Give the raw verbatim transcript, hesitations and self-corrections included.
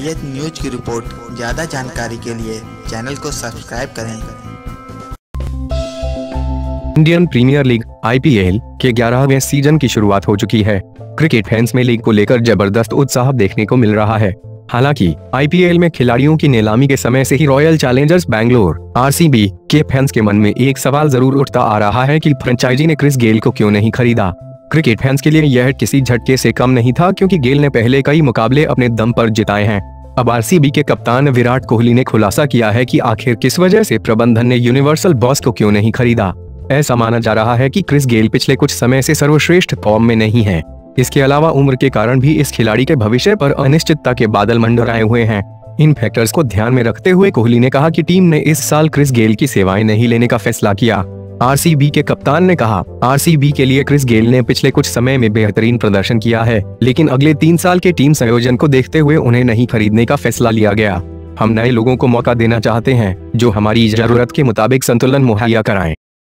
खैरियत न्यूज की रिपोर्ट। ज़्यादा जानकारी के लिए चैनल को सब्सक्राइब करें। Indian premier league I P L के ग्यारहवें सीजन की शुरुआत हो चुकी है। क्रिकेट फैंस में लीग को लेकर जबरदस्त उत्साह देखने को मिल रहा है। हालांकि आई पी एल में खिलाड़ियों की नीलामी के समय से ही royal challengers Bangalore R C B के फैंस के मन में एक सवाल जरूर उठता आ रहा है कि फ्रेंचाइजी ने क्रिस गेल को क्यों नहीं खरीदा। क्रिकेट फैंस के लिए यह किसी झटके से कम नहीं था, क्योंकि गेल ने पहले कई मुकाबले अपने दम पर जिताए हैं। अब आर सी बी के कप्तान विराट कोहली ने खुलासा किया है कि आखिर किस वजह से प्रबंधन ने यूनिवर्सल बॉस को क्यों नहीं खरीदा। ऐसा माना जा रहा है कि क्रिस गेल पिछले कुछ समय से सर्वश्रेष्ठ फॉर्म में नहीं है। इसके अलावा उम्र के कारण भी इस खिलाड़ी के भविष्य पर अनिश्चितता के बादल मंडराए हुए हैं। इन फैक्टर्स को ध्यान में रखते हुए कोहली ने कहा कि टीम ने इस साल क्रिस गेल की सेवाएं नहीं लेने का फैसला किया। आर सी बी के कप्तान ने कहा, आर सी बी के लिए क्रिस गेल ने पिछले कुछ समय में बेहतरीन प्रदर्शन किया है, लेकिन अगले तीन साल के टीम संयोजन को देखते हुए उन्हें नहीं खरीदने का फैसला लिया गया। हम नए लोगों को मौका देना चाहते हैं जो हमारी जरूरत के मुताबिक संतुलन मुहैया कराएं।